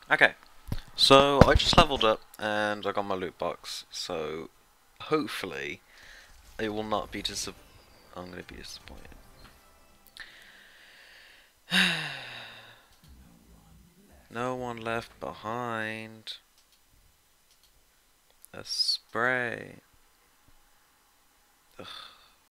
Okay, so I just leveled up and I got my loot box, so hopefully it will not be I'm gonna be disappointed. No one left behind. A spray. Ugh.